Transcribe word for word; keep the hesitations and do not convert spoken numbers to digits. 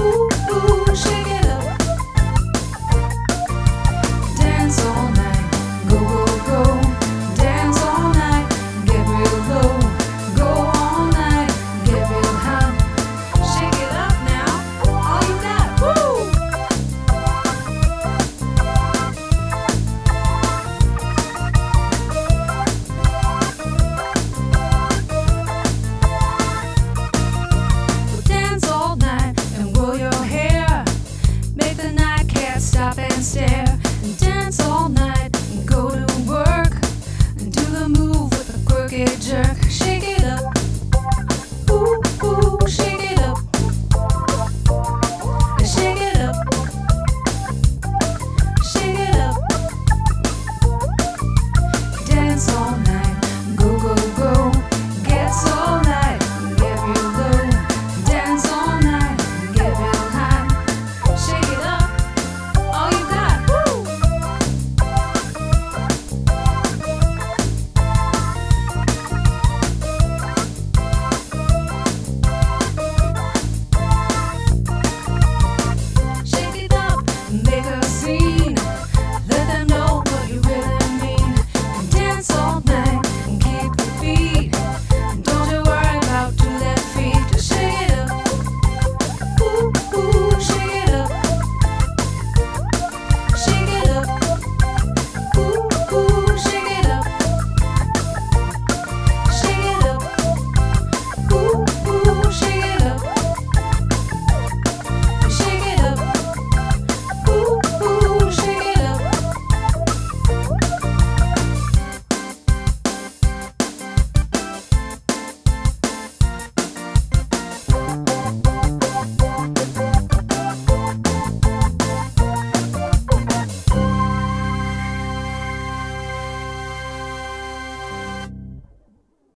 Ooh, ooh, shake it up. Dance all night, go, go, go. Dance all night, get real low. Go all night, get real hot. Shake it up now, all you got, woo! Dance all night and whirl your hair. Make the night cat stop and stare.